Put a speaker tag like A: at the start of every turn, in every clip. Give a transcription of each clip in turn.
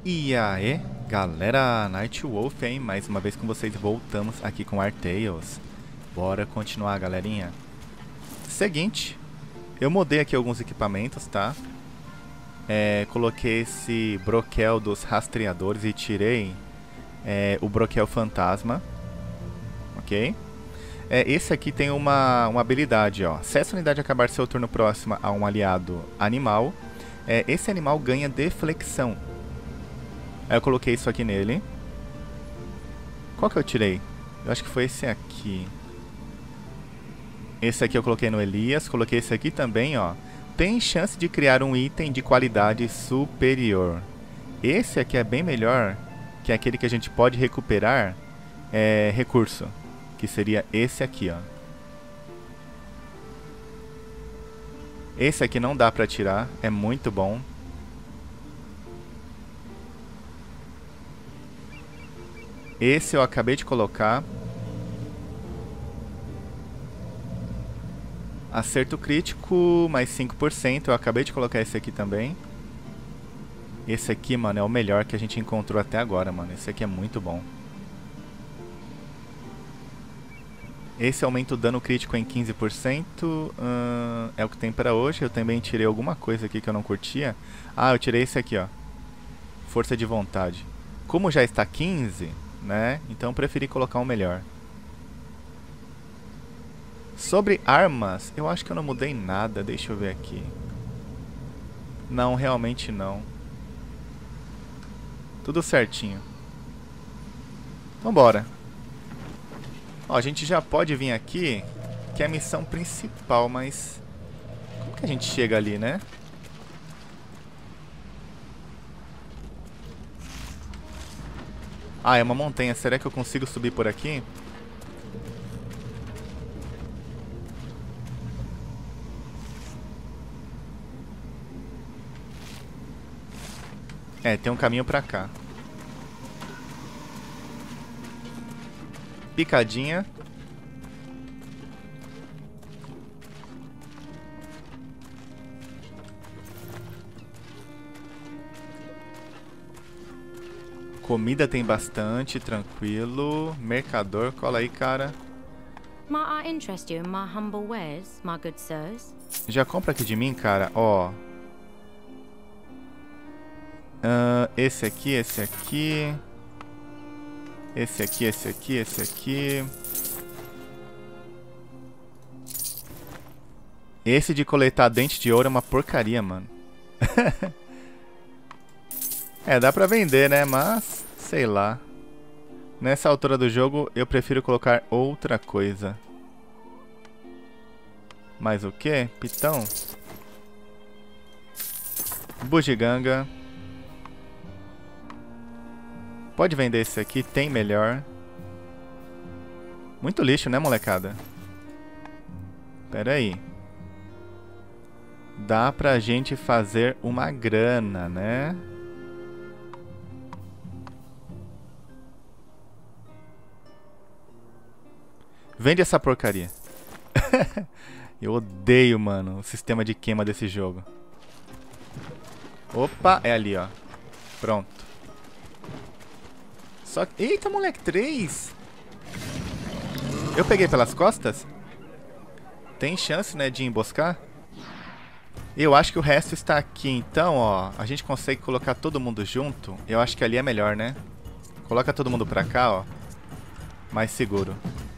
A: E aí, galera, Nightwolf, hein? Mais uma vez com vocês, voltamos aqui com Artales. Bora continuar, galerinha. Seguinte, eu mudei aqui alguns equipamentos, tá? Coloquei esse broquel dos rastreadores e tirei o broquel fantasma, ok? Esse aqui tem uma habilidade, ó. Se essa unidade acabar seu turno próximo a um aliado animal, esse animal ganha deflexão. Aí eu coloquei isso aqui nele. Qual que eu tirei? Eu acho que foi esse aqui. Esse aqui eu coloquei no Elias. Coloquei esse aqui também, ó. Tem chance de criar um item de qualidade superior. Esse aqui é bem melhor que aquele que a gente pode recuperar recurso. Que seria esse aqui, ó. Esse aqui não dá pra tirar. É muito bom. Esse eu acabei de colocar. Acerto crítico, mais 5%. Eu acabei de colocar esse aqui também. Esse aqui, mano, é o melhor que a gente encontrou até agora, mano. Esse aqui é muito bom. Esse aumenta o dano crítico em 15%. É o que tem pra hoje. Eu também tirei alguma coisa aqui que eu não curtia. Ah, eu tirei esse aqui, ó. Força de vontade. Como já está 15... né? Então preferi colocar um melhor. Sobre armas, eu acho que eu não mudei nada. Deixa eu ver aqui. Não, realmente não. Tudo certinho. Então bora. Ó, a gente já pode vir aqui, que é a missão principal, mas... como que a gente chega ali, né? Ah, é uma montanha. Será que eu consigo subir por aqui? Tem um caminho pra cá. Picadinha. Comida tem bastante, tranquilo. Mercador, cola aí, cara.
B: Might I interest you in my humble wares, my good sirs?
A: Já compra aqui de mim, cara, ó. Esse aqui, esse aqui. Esse aqui, esse aqui, esse aqui. Esse de coletar dente de ouro é uma porcaria, mano. Dá pra vender, né? Mas, sei lá. Nessa altura do jogo, eu prefiro colocar outra coisa. Mais o quê? Pitão. Bugiganga. Pode vender esse aqui, tem melhor. Muito lixo, né, molecada? Pera aí. Dá pra gente fazer uma grana, né? Vende essa porcaria. Eu odeio, mano, o sistema de queima desse jogo. Opa, é ali, ó. Pronto. Só que... eita, moleque, 3. Eu peguei pelas costas? Tem chance, né, de emboscar? Eu acho que o resto está aqui, então, ó. A gente consegue colocar todo mundo junto. Eu acho que ali é melhor, né? Coloca todo mundo pra cá, ó. Mais seguro.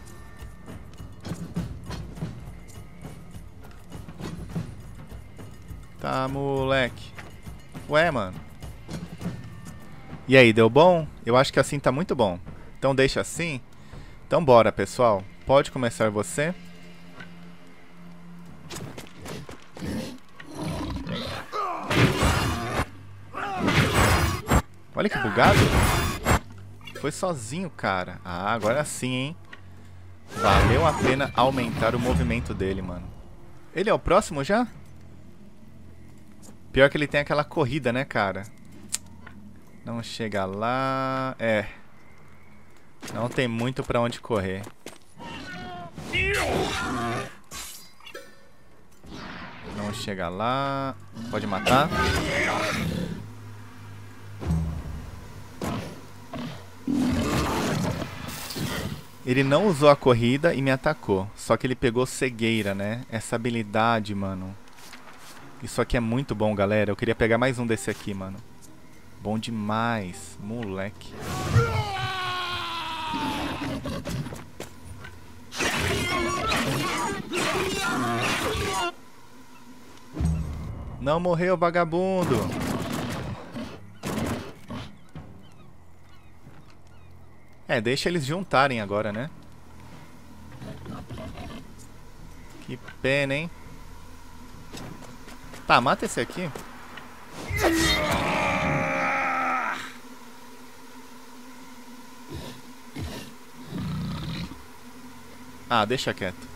A: Tá, moleque. Ué, mano. E aí, deu bom? Eu acho que assim tá muito bom. Então deixa assim. Então bora, pessoal. Pode começar você. Olha que bugado. Foi sozinho, cara. Ah, agora sim, hein? Valeu a pena aumentar o movimento dele, mano. Ele é o próximo já? Pior que ele tem aquela corrida, né, cara? Não chega lá... não tem muito pra onde correr. Não chega lá... pode matar? Ele não usou a corrida e me atacou. Só que ele pegou cegueira, né? Essa habilidade, mano. Isso aqui é muito bom, galera. Eu queria pegar mais um desse aqui, mano. Bom demais. Moleque. Não morreu, vagabundo. É, deixa eles juntarem agora, né? Que pena, hein? Tá, mata esse aqui. Ah, deixa quieto.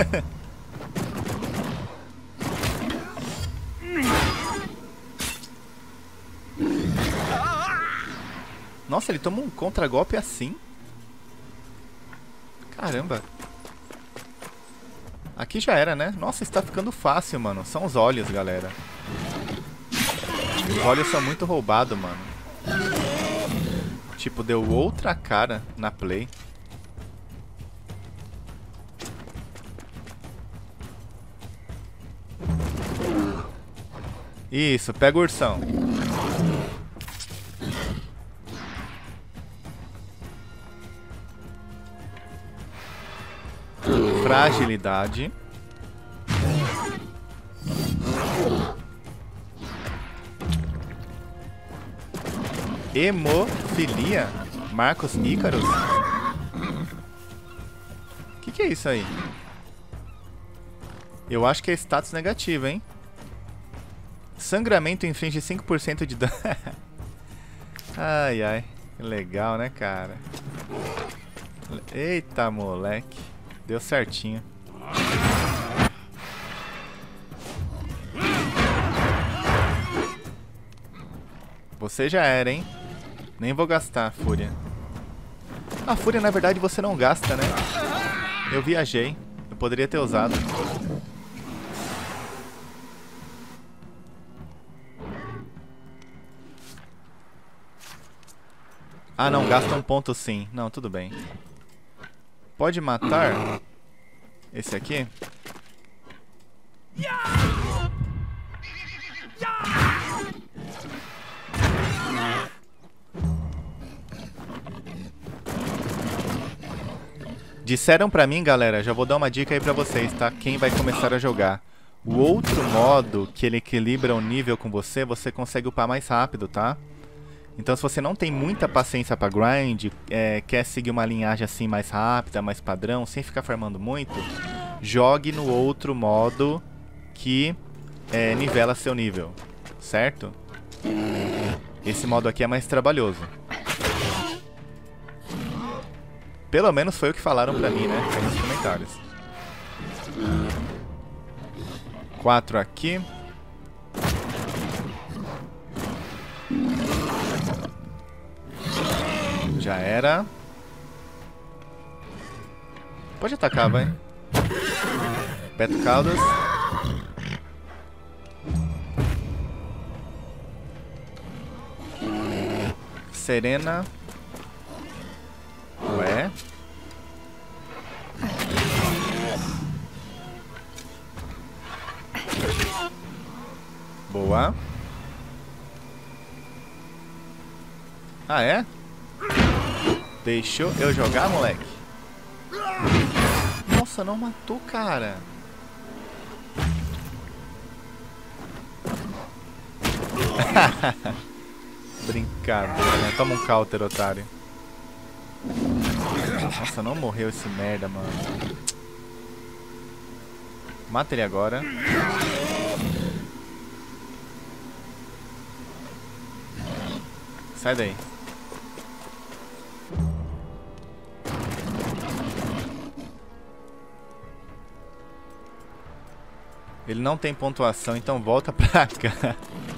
A: Nossa, ele toma um contragolpe assim? Caramba. Aqui já era, né? Nossa, está ficando fácil, mano. São os olhos, galera. Os olhos são muito roubados, mano. Tipo, deu outra cara na play. Isso, pega o ursão. Fragilidade. Hemofilia. Marcos Ícaros. Que é isso aí? Eu acho que é status negativo, hein? Sangramento inflige 5% de dano. Ai, ai. Que legal, né, cara? Eita, moleque. Deu certinho. Você já era, hein? Nem vou gastar a fúria. A fúria, na verdade, você não gasta, né? Eu viajei. Eu poderia ter usado. Ah, não. Gasta um ponto sim. Não, tudo bem. Pode matar esse aqui? Disseram pra mim, galera, já vou dar uma dica aí pra vocês, tá? Quem vai começar a jogar. O outro modo que ele equilibra o nível com você, você consegue upar mais rápido, tá? Então se você não tem muita paciência pra grind, quer seguir uma linhagem assim mais rápida, mais padrão, sem ficar farmando muito, jogue no outro modo que nivela seu nível, certo? Esse modo aqui é mais trabalhoso. Pelo menos foi o que falaram pra mim, né? Aí nos comentários. 4 aqui. Já era. Pode atacar, vai. Beto Caldas. Serena. Ué. Boa. Ah, é? Deixou eu jogar, moleque? Nossa, não matou, cara. Brincadeira, né? Toma um counter, otário. Nossa, não morreu esse merda, mano. Mata ele agora. Sai daí. Ele não tem pontuação, então volta pra cá.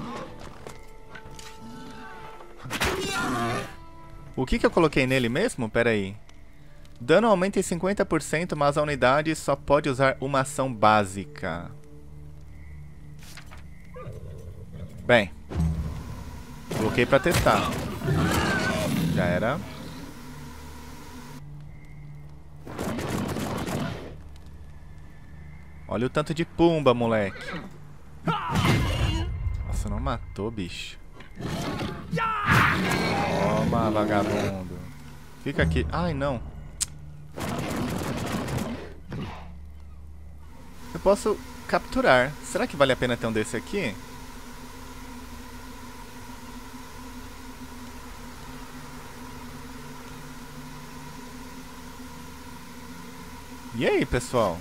A: O que eu coloquei nele mesmo? Pera aí. Dano aumenta em 50%, mas a unidade só pode usar uma ação básica. Bem. Coloquei pra testar. Já era. Olha o tanto de pumba, moleque. Nossa, não matou, bicho. Toma, vagabundo. Fica aqui. Ai, não. Eu posso capturar. Será que vale a pena ter um desse aqui? E aí, pessoal?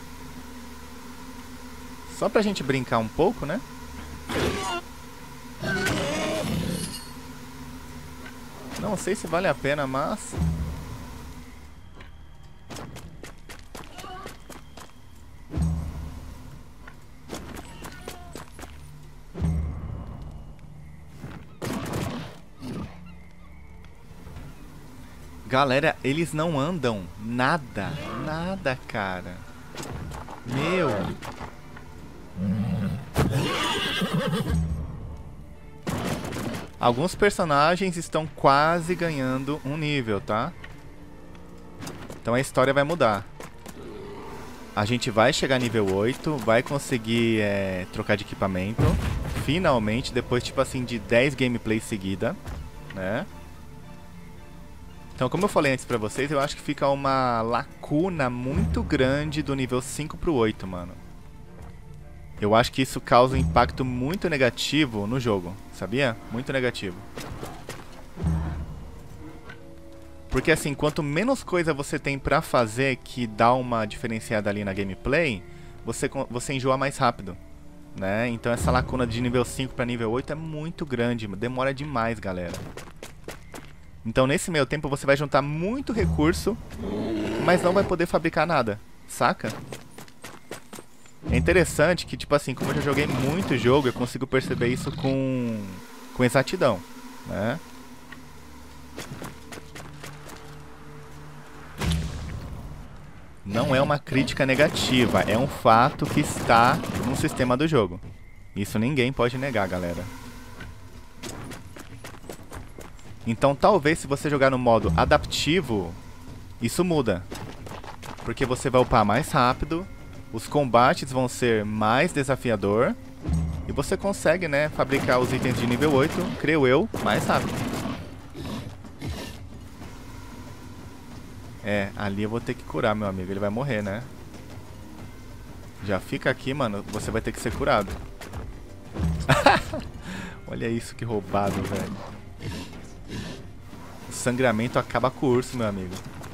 A: Só pra gente brincar um pouco, né? Não sei se vale a pena, mas... Galera, eles não andam nada. Nada, cara. Meu... Alguns personagens estão quase ganhando um nível, tá? Então a história vai mudar. A gente vai chegar nível 8, vai conseguir trocar de equipamento. Finalmente, depois tipo assim de 10 gameplays seguida, né? Então, como eu falei antes pra vocês, eu acho que fica uma lacuna muito grande do nível 5 pro 8, mano. Eu acho que isso causa um impacto muito negativo no jogo, sabia? Muito negativo. Porque assim, quanto menos coisa você tem pra fazer que dá uma diferenciada ali na gameplay, você enjoa mais rápido, né? Então essa lacuna de nível 5 pra nível 8 é muito grande, demora demais, galera. Então nesse meio tempo você vai juntar muito recurso, mas não vai poder fabricar nada, saca? É interessante que, tipo assim, como eu já joguei muito jogo, eu consigo perceber isso com exatidão, né? Não é uma crítica negativa, é um fato que está no sistema do jogo. Isso ninguém pode negar, galera. Então, talvez se você jogar no modo adaptivo, isso muda. Porque você vai upar mais rápido, os combates vão ser mais desafiador e você consegue, né, fabricar os itens de nível 8, creio eu, mais rápido. É, ali eu vou ter que curar, meu amigo, ele vai morrer, né? Já fica aqui, mano, você vai ter que ser curado. Olha isso, que roubado, velho. O sangramento acaba com o urso, meu amigo.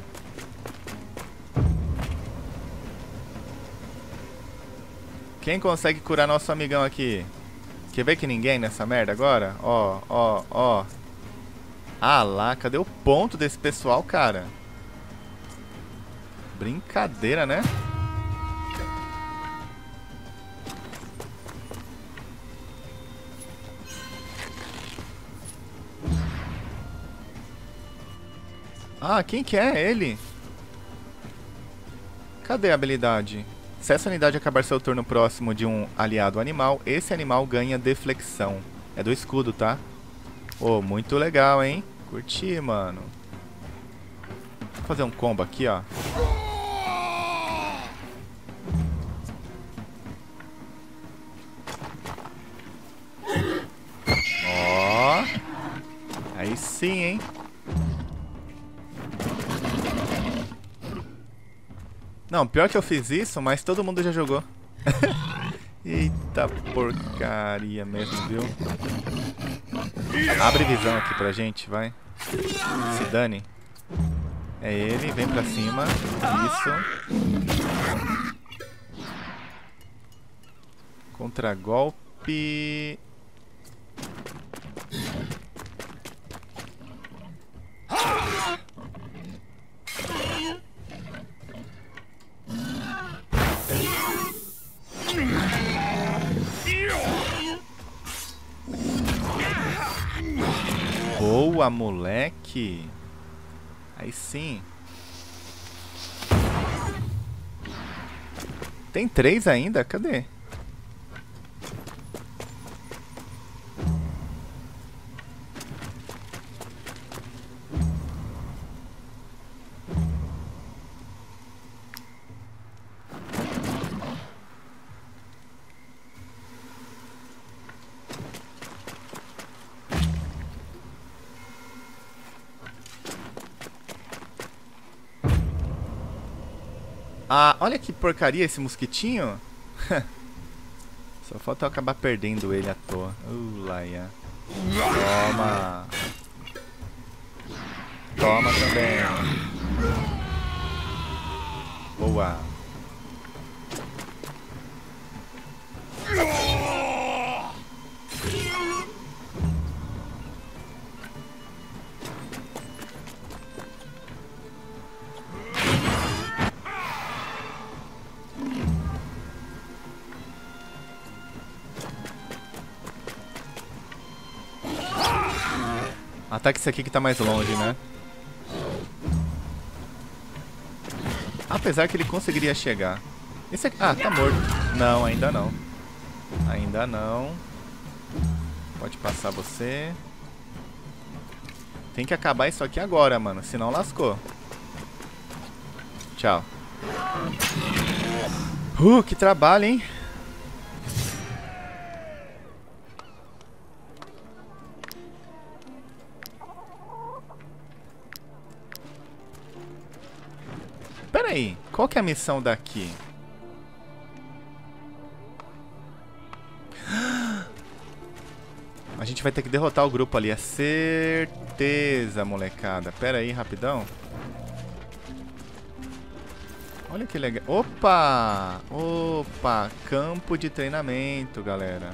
A: Quem consegue curar nosso amigão aqui? Quer ver que ninguém nessa merda agora? Ó, ó, ó. Ah lá, cadê o ponto desse pessoal, cara? Brincadeira, né? Ah, quem que é ele? Cadê a habilidade? Se essa unidade acabar seu turno próximo de um aliado animal, esse animal ganha deflexão. É do escudo, tá? Oh, muito legal, hein? Curti, mano. Vou fazer um combo aqui, ó. Ó. Aí sim, hein? Não, pior que eu fiz isso, mas todo mundo já jogou. Eita porcaria mesmo, viu? Abre visão aqui pra gente, vai. Se dane. É ele, vem pra cima. Isso. Contragolpe. Boa, moleque. Aí sim. Tem 3 ainda? Cadê? Ah, olha que porcaria esse mosquitinho. Só falta eu acabar perdendo ele à toa. Laia. Toma. Toma também. Boa. Ataque esse aqui que tá mais longe, né? Apesar que ele conseguiria chegar. Esse aqui... Ah, tá morto. Não, ainda não. Ainda não. Pode passar você. Tem que acabar isso aqui agora, mano. Senão lascou. Tchau. Que trabalho, hein? Pera aí, qual que é a missão daqui? A gente vai ter que derrotar o grupo ali, é certeza, molecada. Pera aí, rapidão. Olha que legal. Opa! Opa! Campo de treinamento, galera.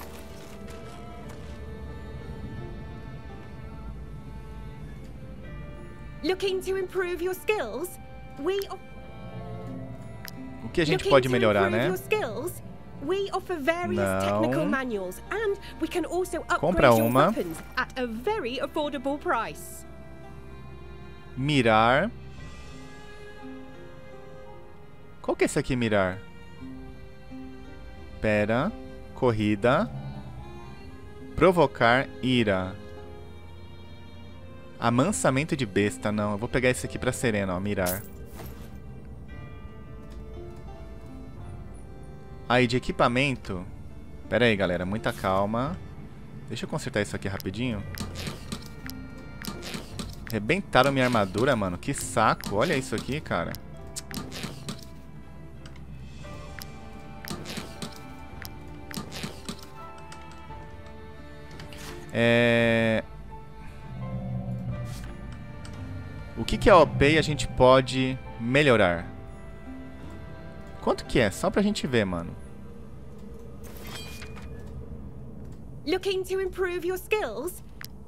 C: Looking to improve your skills?
A: O que a gente pode melhorar, né?
C: We offer various technical manuals and we can also upgrade your weapons at a very affordable price.
A: Mirar. Qual que é esse aqui, mirar? Pera. Corrida. Provocar ira. Amansamento de besta. Não, eu vou pegar esse aqui pra Serena, ó. Mirar. Aí, de equipamento. Pera aí, galera. Muita calma. Deixa eu consertar isso aqui rapidinho. Rebentaram minha armadura, mano. Que saco. Olha isso aqui, cara. O que é OP e a gente pode melhorar? Quanto que é? Só pra gente ver, mano.
C: Looking to improve your skills?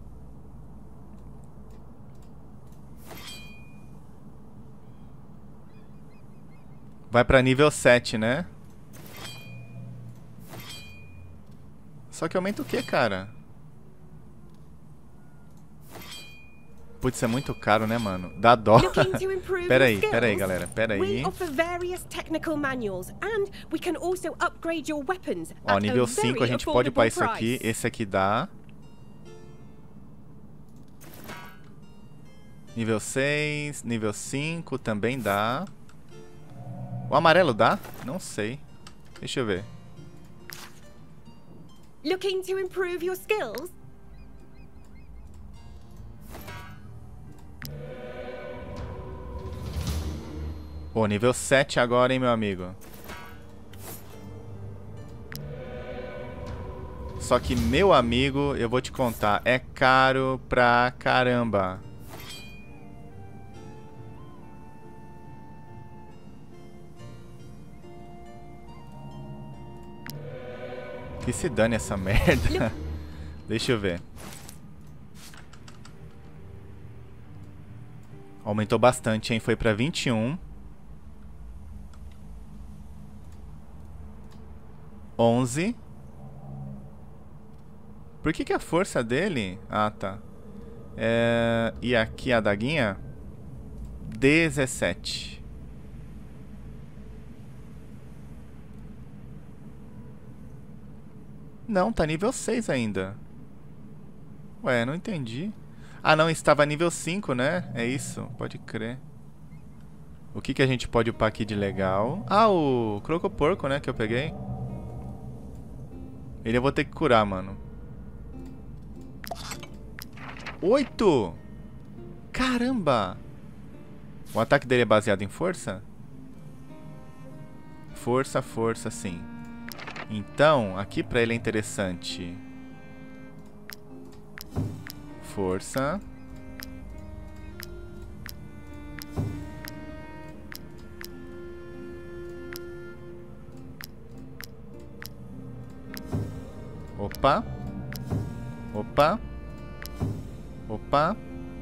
A: Vai pra nível 7, né? Só que aumenta o que, cara? Putz, é muito caro, né, mano? Dá dó. Pera aí, galera. Pera aí. Ó, nível 5 a gente pode upar isso aqui. Esse aqui dá. Nível 6, nível 5 também dá. O amarelo dá? Não sei. Deixa eu ver.
C: Looking to improve your skills?
A: Pô, nível 7 agora, hein, meu amigo. Só que, meu amigo, eu vou te contar, é caro pra caramba. Que se dane essa merda. Deixa eu ver. Aumentou bastante, hein? Foi pra 21. 11. Por que a força dele... Ah, tá. E aqui a adaguinha? 17. Não, tá nível 6 ainda. Ué, não entendi. Ah, não, estava nível 5, né? É isso, pode crer. O que a gente pode upar aqui de legal? Ah, o crocoporco, né, que eu peguei. Ele eu vou ter que curar, mano. 8! Caramba! O ataque dele é baseado em força? força, força, sim. Então, aqui pra ele é interessante. Força. Opa. Opa. Opa.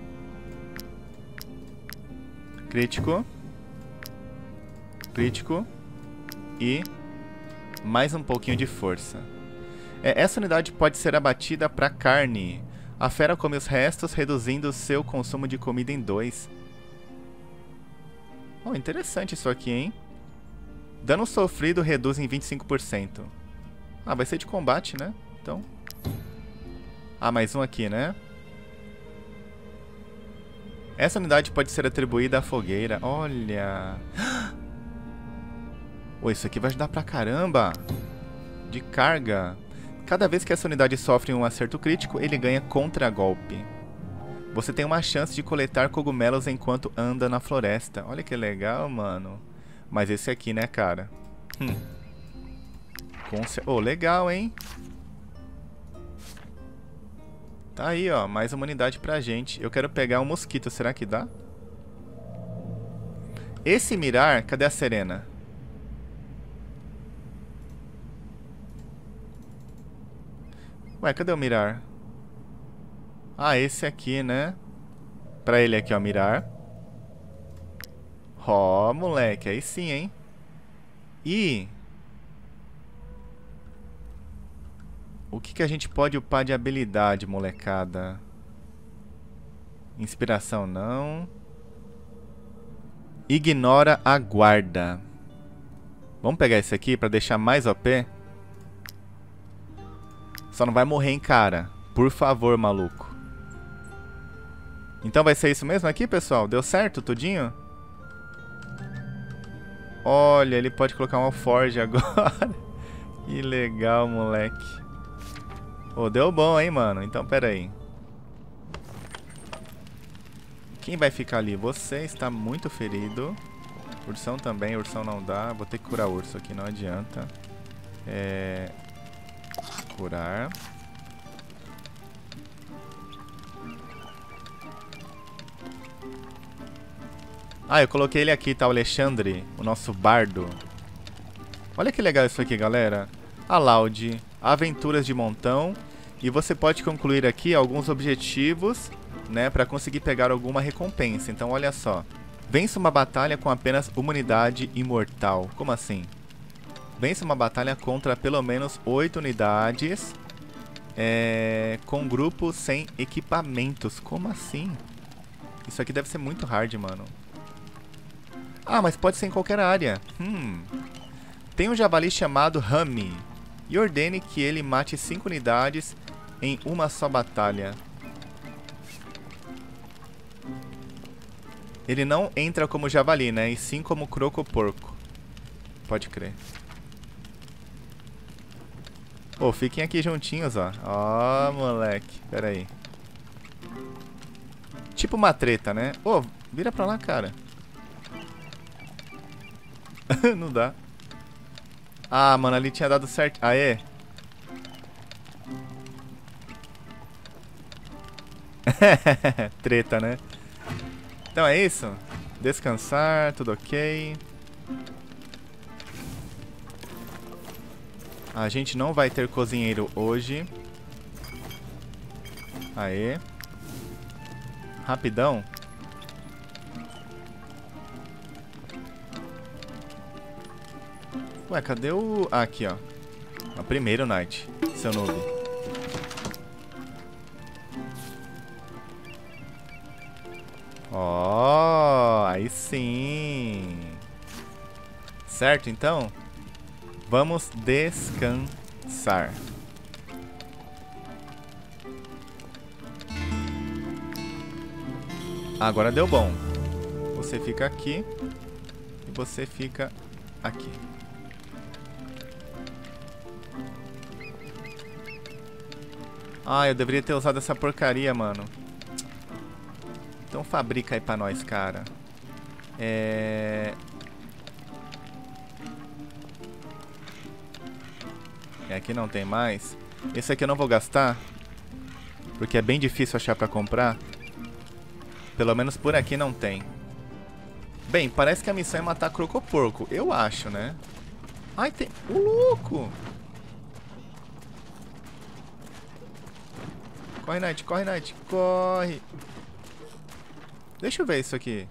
A: Crítico. Crítico. E mais um pouquinho de força. Essa unidade pode ser abatida para carne. A fera come os restos, reduzindo seu consumo de comida em 2. Oh, interessante isso aqui, hein? Dano sofrido reduz em 25%. Ah, vai ser de combate, né? Então... Ah, mais um aqui, né? Essa unidade pode ser atribuída à fogueira. Olha... Oh, isso aqui vai ajudar pra caramba. De carga. Cada vez que essa unidade sofre um acerto crítico, ele ganha contragolpe. Você tem uma chance de coletar cogumelos enquanto anda na floresta. Olha que legal, mano. Mas esse aqui, né, cara? Oh, legal, hein? Tá aí, ó. Mais uma unidade pra gente. Eu quero pegar um mosquito. Será que dá? Esse mirar... Cadê a Serena? Ué, cadê o mirar? Ah, esse aqui, né? Pra ele aqui, ó, mirar. Ó, moleque. Aí sim, hein? E... o que a gente pode upar de habilidade, molecada? Inspiração, não. Ignora a guarda. Vamos pegar esse aqui pra deixar mais OP? Só não vai morrer, hein, cara. Por favor, maluco. Então vai ser isso mesmo aqui, pessoal? Deu certo, tudinho? Olha, ele pode colocar um Alforge agora. Que legal, moleque. Oh, deu bom, hein, mano? Então, pera aí. Quem vai ficar ali? Você está muito ferido. Ursão também. Ursão não dá. Vou ter que curar o urso aqui, não adianta. Curar. Ah, eu coloquei ele aqui, tá? O Alexandre, o nosso bardo. Olha que legal isso aqui, galera. A Laude, aventuras de montão. E você pode concluir aqui alguns objetivos, né? Pra conseguir pegar alguma recompensa. Então, olha só. Vença uma batalha com apenas uma unidade imortal. Como assim? Vença uma batalha contra pelo menos 8 unidades. Com grupo sem equipamentos. Como assim? Isso aqui deve ser muito hard, mano. Ah, mas pode ser em qualquer área. Tem um javali chamado Rami. E ordene que ele mate 5 unidades em uma só batalha. Ele não entra como javali, né? E sim como crocoporco. Pode crer. Pô, fiquem aqui juntinhos, ó. Ó, moleque. Pera aí. Tipo uma treta, né? Ô, vira pra lá, cara. Não dá. Ah, mano, ali tinha dado certo. Ah, é? Treta, né? Então é isso. Descansar, tudo ok. A gente não vai ter cozinheiro hoje. Aê. Rapidão. Ué, cadê o... Ah, aqui, ó. O primeiro Knight, seu noob. Ó, aí sim. Certo, então? Vamos descansar. Agora deu bom. Você fica aqui. E você fica aqui. Ah, eu deveria ter usado essa porcaria, mano. Então fabrica aí pra nós, cara. Aqui não tem mais. Esse aqui eu não vou gastar, porque é bem difícil achar pra comprar. Pelo menos por aqui não tem. Bem, parece que a missão é matar crocoporco. Eu acho, né? Ai, tem... O louco! Corre, Knight, corre, Knight, corre! Deixa eu ver isso aqui.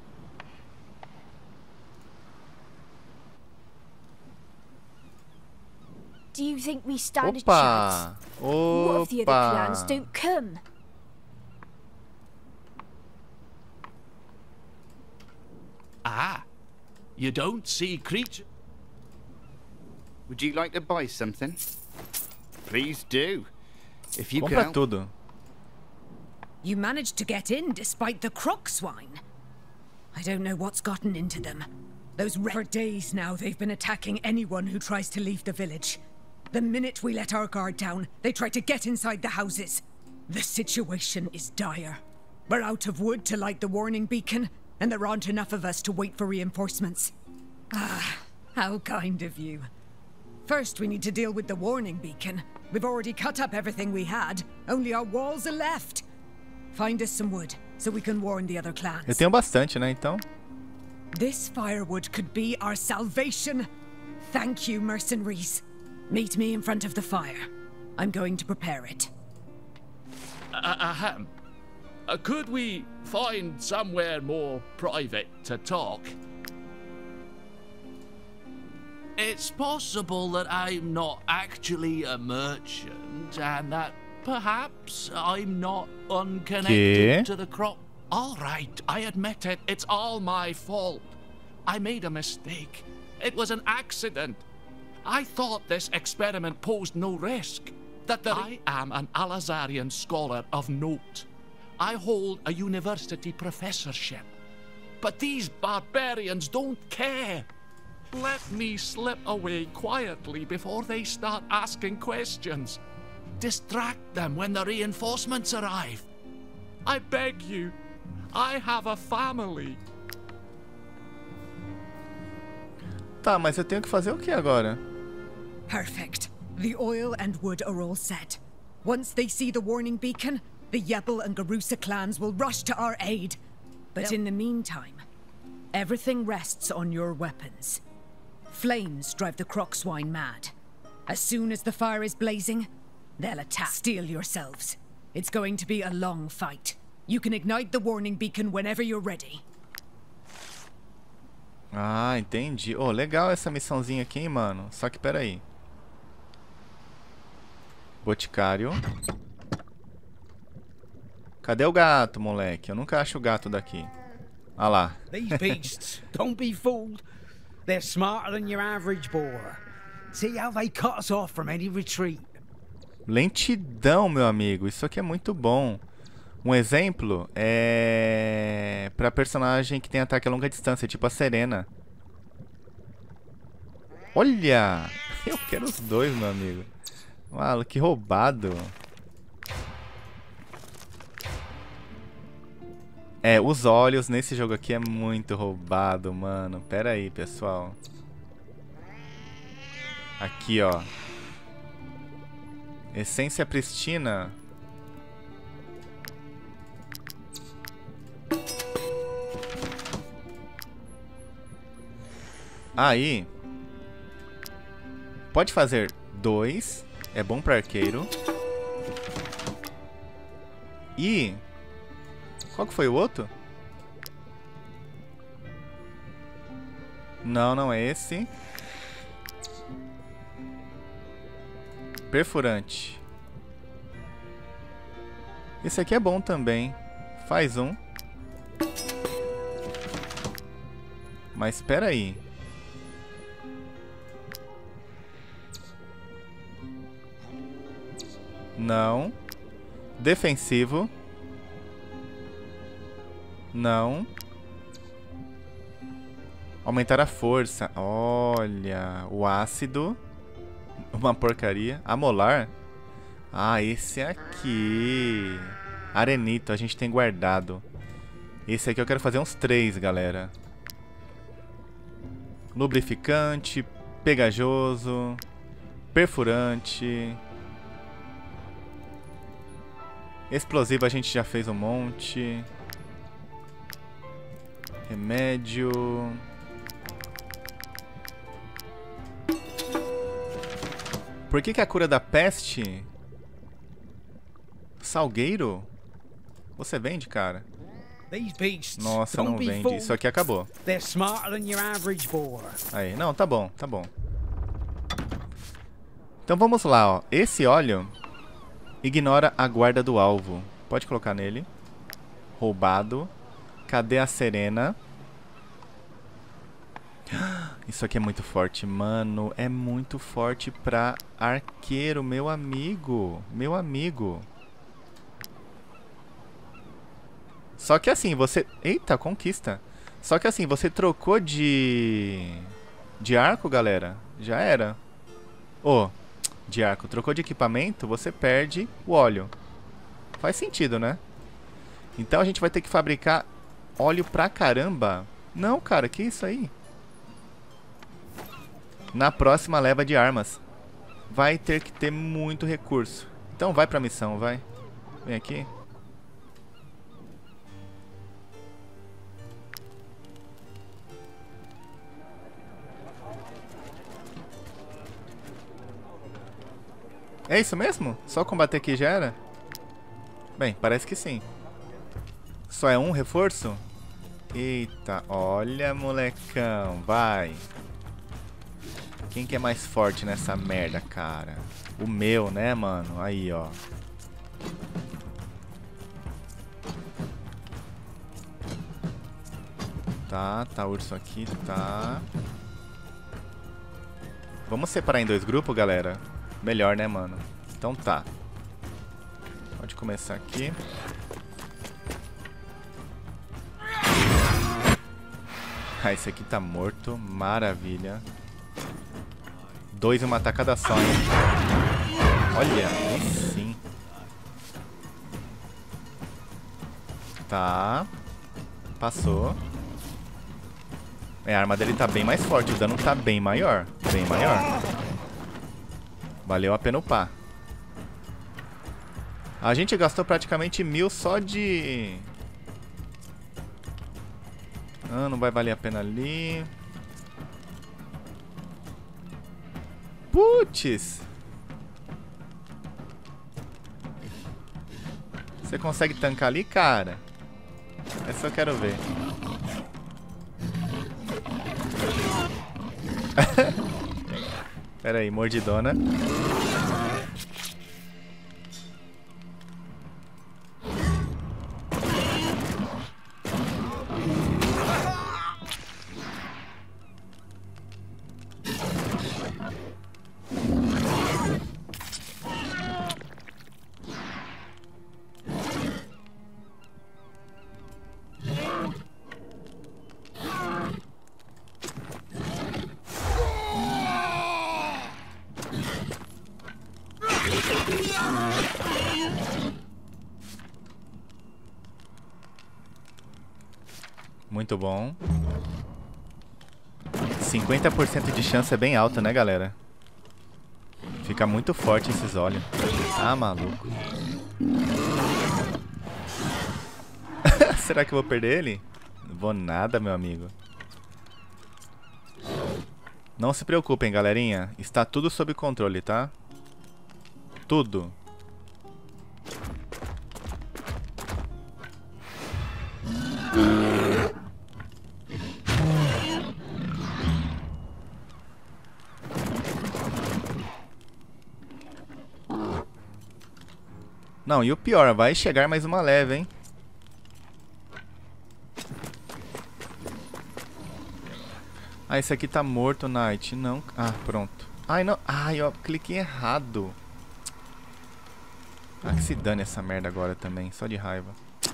D: Do you think we stand a chance? What if the other clans don't come?
E: Ah, you don't see creature.
F: Would you like to buy something? Please do. If you
A: Compra
F: can.
A: tudo.
G: You managed to get in despite the croc swine. I don't know what's gotten into them. For days now, they've been attacking anyone who tries to leave the village. The minute we let our guard down, they try to get inside the houses. The situation is dire. We're out of wood to light the warning beacon, and there aren't enough of us to wait for reinforcements. Ah, how kind of you. First, we need to deal with the warning beacon. We've already cut up everything we had. Only our walls are left. Find us some wood, so we can warn the other clans.
A: Eu tenho bastante, né, então?
G: This firewood could be our salvation. Thank you, mercenaries. Meet me in front of the fire. I'm going to prepare it.
E: Ahem. Could we find somewhere more private to talk? It's possible that I'm not actually a merchant, and that perhaps I'm not unconnected to the crop. All right, I admit it. It's all my fault. I made a mistake. It was an accident. I thought this experiment posed no risk. I am an Al-Azarian scholar of note. I hold a university professorship. But these barbarians don't care. Let me slip away quietly before they start asking questions. Distract them when the reinforcements arrive. I beg you. I have a family.
A: Tá, mas eu tenho que fazer o que agora?
G: Perfect. The oil and wood are all set. Once they see the warning beacon, the Yebel and Garusa clans will rush to our aid. But in the meantime, everything rests on your weapons. Flames drive the croc swine mad. As soon as the fire is blazing, they'll attack. Steel yourselves. It's going to be a long fight. You can ignite the warning beacon whenever you're ready.
A: Ah, entendi. Oh, legal essa missãozinha aqui, hein, mano. Só que peraí. Boticário. Cadê o gato, moleque? Eu nunca acho o gato daqui. Ah lá.
H: These beasts, don't be fooled. They're smarter than your average boar. See how they cut us off from any retreat.
A: Lentidão, meu amigo. Isso aqui é muito bom. Um exemplo é pra personagem que tem ataque a longa distância, tipo a Serena. Olha! Eu quero os dois, meu amigo. Uau, que roubado. É, os olhos nesse jogo aqui é muito roubado, mano. Pera aí, pessoal. Aqui, ó. Essência pristina. Aí. Pode fazer 2. É bom para arqueiro. E... Qual que foi o outro? Não, não é esse. Perfurante. Esse aqui é bom também. Faz um. Mas espera aí. Não. Defensivo. Não. Aumentar a força. Olha. O ácido. Uma porcaria. Amolar. Ah, esse aqui. Arenito. A gente tem guardado. Esse aqui eu quero fazer uns 3, galera. Lubrificante. Pegajoso. Perfurante. Explosivo a gente já fez um monte. Remédio. Por que a cura da peste? Salgueiro? Você vende, cara? Nossa, não vende. Isso aqui acabou. Aí, não, tá bom, tá bom. Então vamos lá, ó. Esse óleo ignora a guarda do alvo. Pode colocar nele. Roubado. Cadê a Serena? Isso aqui é muito forte, mano. É muito forte pra arqueiro, meu amigo. Meu amigo. Só que assim, você... Eita, conquista. Só que assim, você trocou de arco, galera. Já era. Ô, de arco. Trocou de equipamento, você perde o óleo. Faz sentido, né? Então a gente vai ter que fabricar óleo pra caramba. Não, cara, que isso aí? Na próxima leva de armas. Vai ter que ter muito recurso. Então vai pra missão, vai. Vem aqui. É isso mesmo? Só combater aqui já era? Bem, parece que sim. Só é um reforço? Eita, olha, molecão, vai. Quem que é mais forte nessa merda, cara? O meu, né, mano? Aí, ó. Tá urso aqui, tá. Vamos separar em 2 grupos, galera? Melhor, né, mano? Então tá. Pode começar aqui. Ah, esse aqui tá morto. Maravilha. 2 em uma tacada só, hein? Olha, aí sim. Tá. Passou. A arma dele tá bem mais forte. O dano tá bem maior. Bem maior. Valeu a pena upar. A gente gastou praticamente 1000 só de... Ah, não vai valer a pena ali. Putz! Você consegue tancar ali, cara? Essa eu quero ver. Pera aí, mordidona. Muito bom. 50% de chance é bem alta, né, galera? Fica muito forte esses óleos. Ah, maluco. Será que eu vou perder ele? Não vou nada, meu amigo. Não se preocupem, galerinha. Está tudo sob controle, tá? Tudo. Não, e o pior, vai chegar mais uma leve, hein? Ah, esse aqui tá morto, Knight. Não. Ah, pronto. Ai, não. Ai, ó, cliquei errado. Ah, que se dane essa merda agora também, só de raiva.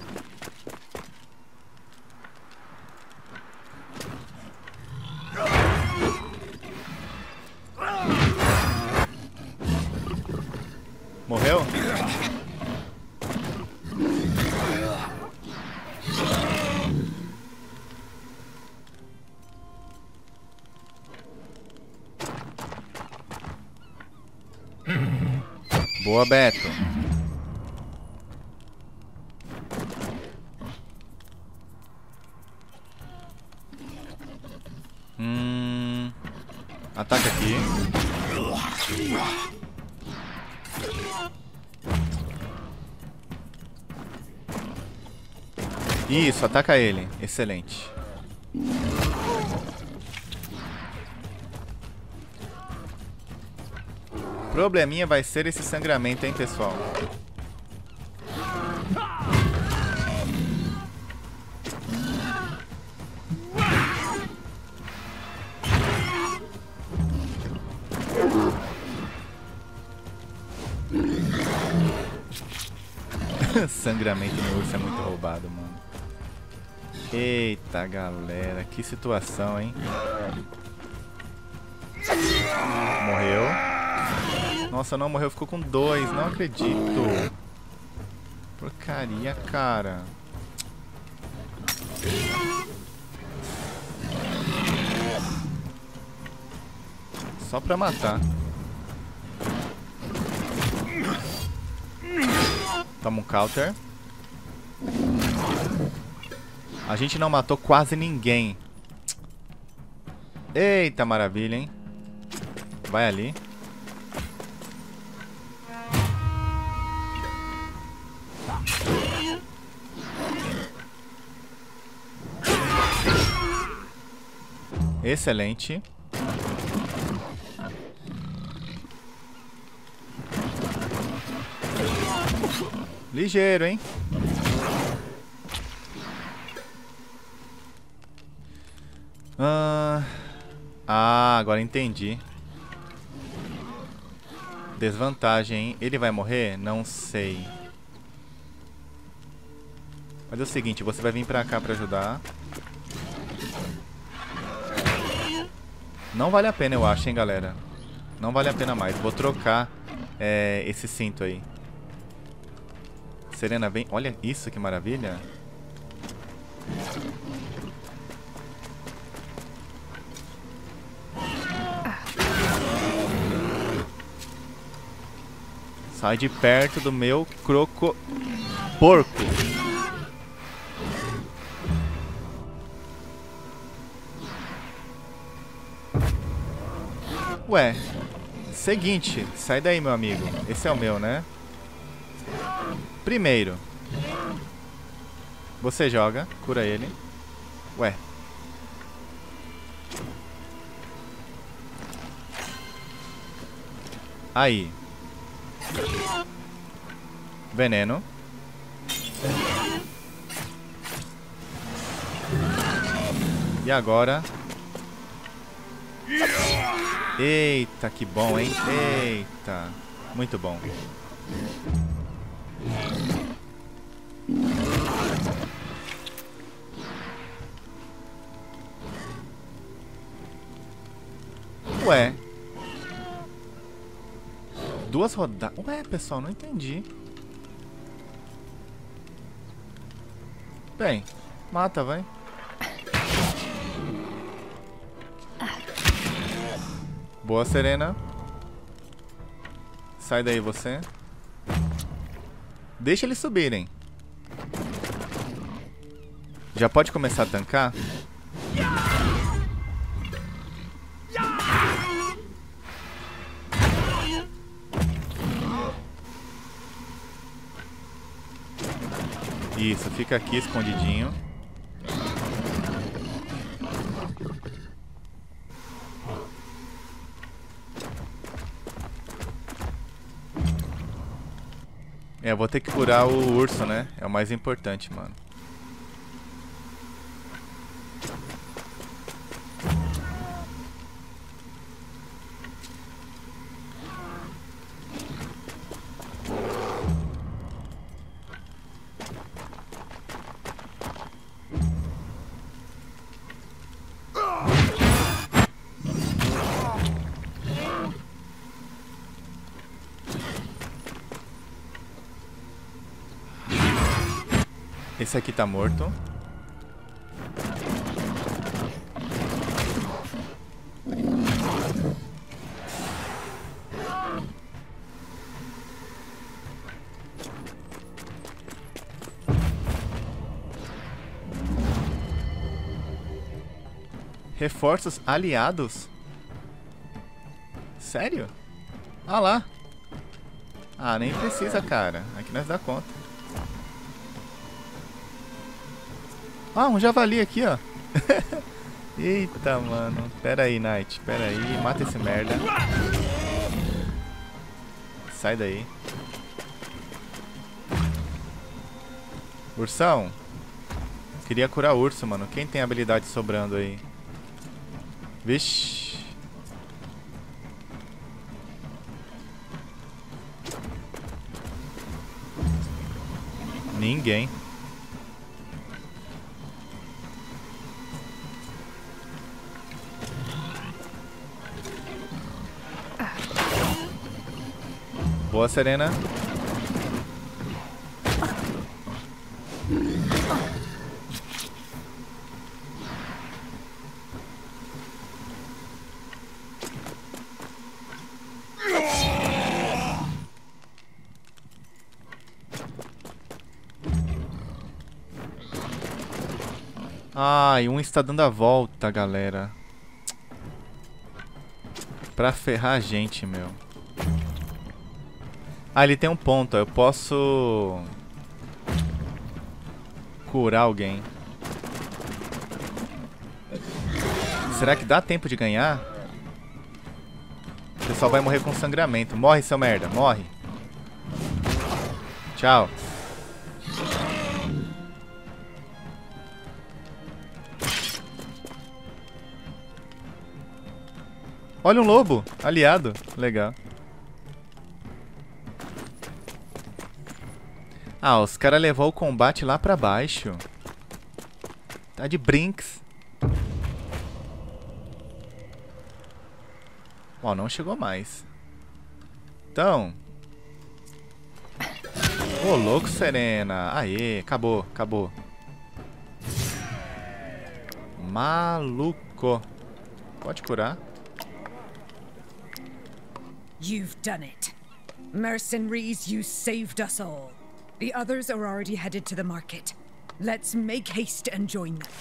A: Morreu? Boa, Beto. Ataca aqui. Isso, ataca ele. Excelente. Probleminha vai ser esse sangramento, hein, pessoal? Sangramento no urso é muito roubado, mano. Eita, galera. Que situação, hein? Morreu. Nossa, não morreu. Ficou com 2. Não acredito. Porcaria, cara. Só pra matar. Toma um counter. A gente não matou quase ninguém. Eita, maravilha, hein? Vai ali. Excelente. Ligeiro, hein? Agora entendi. Desvantagem, hein? Ele vai morrer? Não sei. Mas é o seguinte, você vai vir pra cá pra ajudar. Não vale a pena, eu acho, hein, galera. Não vale a pena mais. Vou trocar esse cinto aí. Serena, vem. Olha isso, que maravilha. Sai de perto do meu porco. Ué, seguinte, sai daí, meu amigo. Esse é o meu, né? Primeiro, você joga, cura ele. Ué. Aí. Veneno. E agora? Eita, que bom, hein? Eita. Muito bom. Ué. 2 rodadas. Ué, pessoal, não entendi. Bem, mata, vai. Boa, Serena. Sai daí, você. Deixa eles subirem. Já pode começar a tancar? Isso, fica aqui escondidinho. Eu vou ter que curar o urso, né? É o mais importante, mano. Esse aqui tá morto. Reforços aliados? Sério? Ah lá. Ah, nem precisa, cara. Aqui nós dá conta. Ah, um javali aqui, ó. Eita, mano. Pera aí, Knight. Pera aí. Mata esse merda. Sai daí. Ursão. Queria curar urso, mano. Quem tem habilidade sobrando aí? Vixe. Ninguém. Boa, Serena. Ai, um está dando a volta, galera. Pra ferrar a gente, meu. Ah, ele tem um ponto. Eu posso curar alguém. Será que dá tempo de ganhar? O pessoal vai morrer com sangramento. Morre, seu merda. Morre. Tchau. Olha um lobo. Aliado. Legal. Ah, os caras levou o combate lá pra baixo. Tá de brinks. Ó, não chegou mais. Então. Ô, louco, Serena. Aê, acabou, acabou. Maluco. Pode curar.
G: You've done it. Mercenaries, you saved us all. The others are already headed to the market. Let's make haste and join them.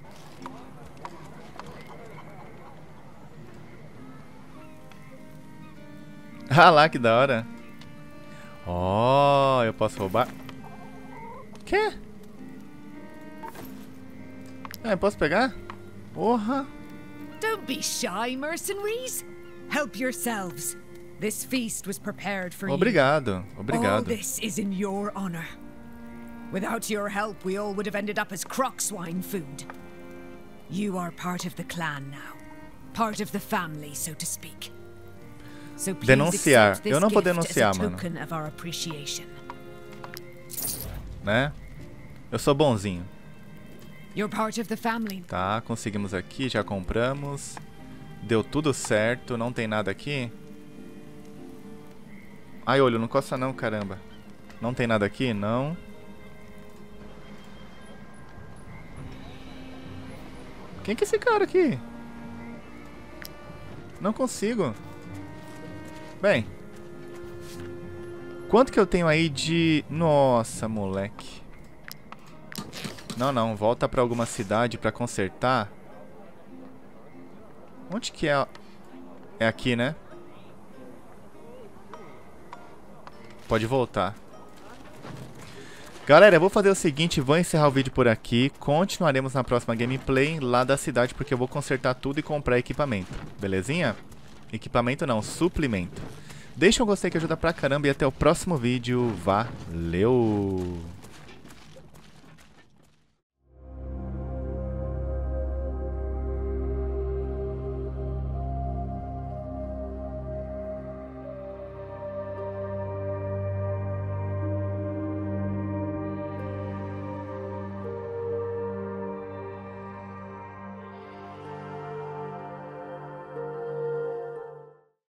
A: Ah lá, que da hora. Ó, eu posso roubar? Quê? Ah, eu posso pegar? Porra.
G: Don't be shy, mercenaries. Help yourselves. This feast was prepared for
A: Obrigado,
G: you.
A: obrigado.
G: All this is in your honor. Without your help, we all would have ended up as crocswine food. You are part of the clan now. Part of the family, so to speak. So please
A: denunciar. Eu não vou denunciar, mano. Né? Eu sou bonzinho.
G: You're part of the family.
A: Tá, conseguimos aqui, já compramos. Deu tudo certo, não tem nada aqui. Ai, olho, não coça não, caramba. Não tem nada aqui? Não. Quem que é esse cara aqui? Não consigo. Bem. Quanto que eu tenho aí de... Nossa, moleque. Não, não. Volta pra alguma cidade pra consertar. Onde que é? É aqui, né? Pode voltar. Galera, eu vou fazer o seguinte, vou encerrar o vídeo por aqui. Continuaremos na próxima gameplay lá da cidade, porque eu vou consertar tudo e comprar equipamento. Belezinha? Equipamento não, suplemento. Deixa um gostei que ajuda pra caramba e até o próximo vídeo. Valeu!